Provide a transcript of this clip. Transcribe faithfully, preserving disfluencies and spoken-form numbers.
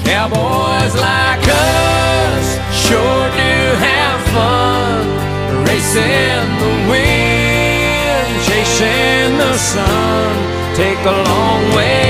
Cowboys like us sure do have fun, racing the wind, chasing the sun. Take a long way